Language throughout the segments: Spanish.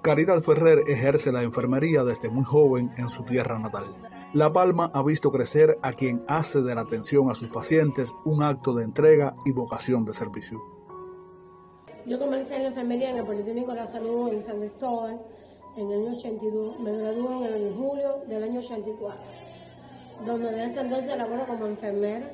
Caridad Ferrer ejerce la enfermería desde muy joven en su tierra natal. La Palma ha visto crecer a quien hace de la atención a sus pacientes un acto de entrega y vocación de servicio. Yo comencé en la enfermería en el Politécnico de la Salud en San Cristóbal en el año 82. Me gradué en el julio del año 84, donde desde ese entonces laboro como enfermera.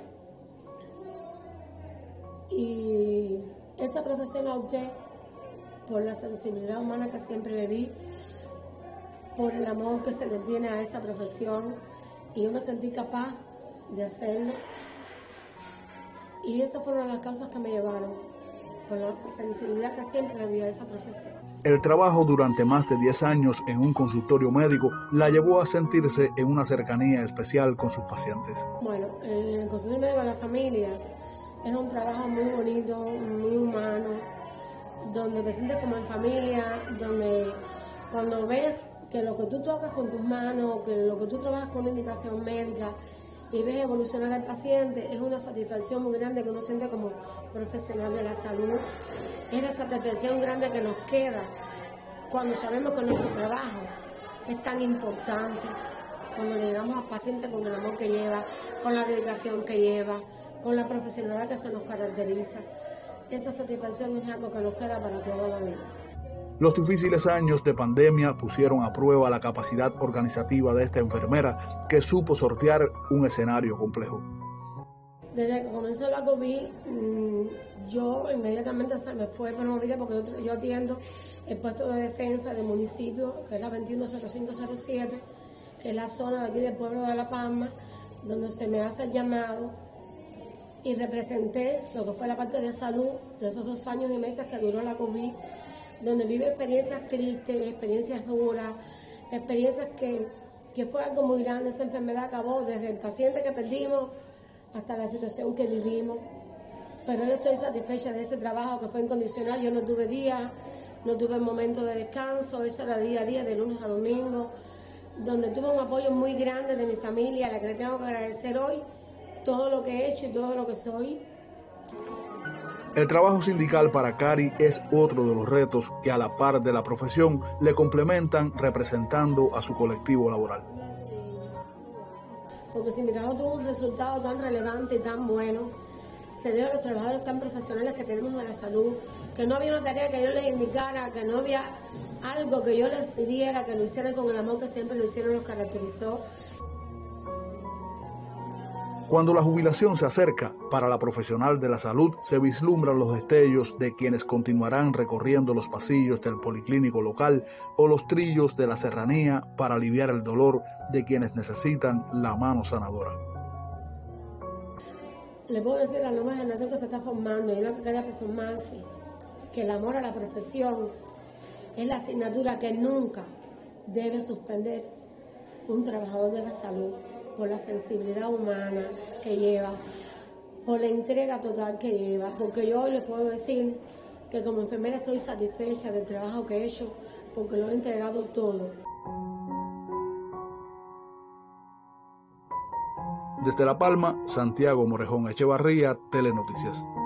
Y esa profesión la opté por la sensibilidad humana que siempre le di, por el amor que se le tiene a esa profesión, y yo me sentí capaz de hacerlo. Y esas fueron las causas que me llevaron, por la sensibilidad que siempre le di a esa profesión. El trabajo durante más de 10 años en un consultorio médico la llevó a sentirse en una cercanía especial con sus pacientes. Bueno, en el consultorio médico de la familia es un trabajo muy bonito, muy humano, donde te sientes como en familia, donde cuando ves que lo que tú tocas con tus manos, que lo que tú trabajas con una indicación médica y ves evolucionar al paciente, es una satisfacción muy grande que uno siente como profesional de la salud. Es la satisfacción grande que nos queda cuando sabemos que nuestro trabajo es tan importante, cuando le damos al paciente con el amor que lleva, con la dedicación que lleva, con la profesionalidad que se nos caracteriza. Esa satisfacción es algo que nos queda para toda la vida. Los difíciles años de pandemia pusieron a prueba la capacidad organizativa de esta enfermera, que supo sortear un escenario complejo. Desde que comenzó la COVID, yo inmediatamente se me fue promovida porque yo atiendo el puesto de defensa del municipio, que es la 210507, que es la zona de aquí del pueblo de La Palma, donde se me hace el llamado, y representé lo que fue la parte de salud de esos 2 años y meses que duró la COVID, donde vive experiencias tristes, experiencias duras, experiencias que fue algo muy grande. Esa enfermedad acabó desde el paciente que perdimos hasta la situación que vivimos. Pero yo estoy satisfecha de ese trabajo que fue incondicional. Yo no tuve días, no tuve momentos de descanso, eso era día a día, de lunes a domingo, donde tuve un apoyo muy grande de mi familia, a la que le tengo que agradecer hoy todo lo que he hecho y todo lo que soy. El trabajo sindical para Cari es otro de los retos que, a la par de la profesión, le complementan representando a su colectivo laboral. Porque si mi trabajo tuvo un resultado tan relevante y tan bueno, se debe a los trabajadores tan profesionales que tenemos de la salud, que no había una tarea que yo les indicara, que no había algo que yo les pidiera, que lo hicieran con el amor que siempre lo hicieron, los caracterizó. Cuando la jubilación se acerca, para la profesional de la salud se vislumbran los destellos de quienes continuarán recorriendo los pasillos del policlínico local o los trillos de la serranía para aliviar el dolor de quienes necesitan la mano sanadora. Le puedo decir a la nueva generación que se está formando y una que quería por formarse, que el amor a la profesión es la asignatura que nunca debe suspender un trabajador de la salud, por la sensibilidad humana que lleva, por la entrega total que lleva, porque yo hoy les puedo decir que como enfermera estoy satisfecha del trabajo que he hecho, porque lo he entregado todo. Desde La Palma, Santiago Morejón Echevarría, Telenoticias.